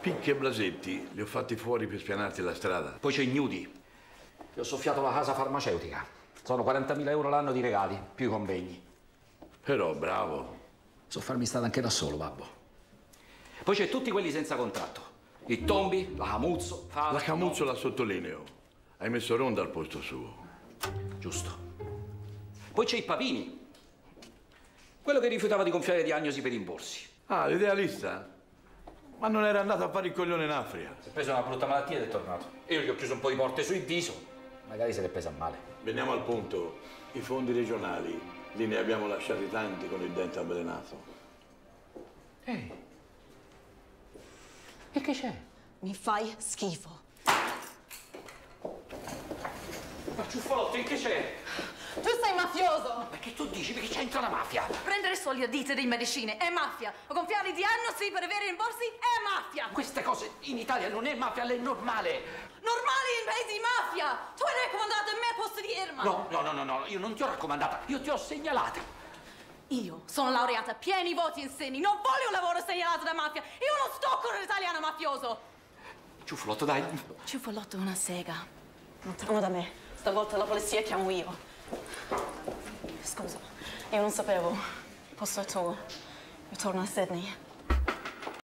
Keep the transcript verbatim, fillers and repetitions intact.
Picchi e Blasetti li ho fatti fuori per spianarti la strada. Poi c'è Ignudi. Gli ho soffiato la casa farmaceutica. Sono quarantamila euro l'anno di regali, più i convegni. Però, bravo. So farmi stare anche da solo, babbo. Poi c'è tutti quelli senza contratto. Il Tombi, la Camuzzo, Fava... La Camuzzo no. La sottolineo. Hai messo Ronda al posto suo. Giusto. Poi c'è il Papini. Quello che rifiutava di gonfiare diagnosi per rimborsi. Ah, l'idealista? Ma non era andato a fare il coglione in Africa? Si è preso una brutta malattia ed è tornato. Io gli ho chiuso un po' di porte sul viso. Magari se l'è presa male. Veniamo al punto. I fondi regionali, lì ne abbiamo lasciati tanti con il dente avvelenato. Ehi. E che c'è? Mi fai schifo. Ma Ciuffolotto, in che c'è? Tu sei mafioso! Ma che tu dici? Perché c'entra la mafia? Prendere soldi a ditte di medicine è mafia. O gonfiare diagnosi per avere rimborsi è mafia. Queste cose in Italia non è mafia, è normale. Normale in paesi di mafia! Tu hai raccomandato a me a posto di Irma! No, no, no, no, no, io non ti ho raccomandata, io ti ho segnalata. Io sono laureata, pieni voti in segni, non voglio un lavoro segnalato da mafia. Io non sto con un italiano mafioso. Ciuffolotto, dai. Ciuffolotto è una sega. Lontano da me. Stavolta la polizia chiamo io. Scusa, io non sapevo. Il posto è tuo. Io torno a Sydney.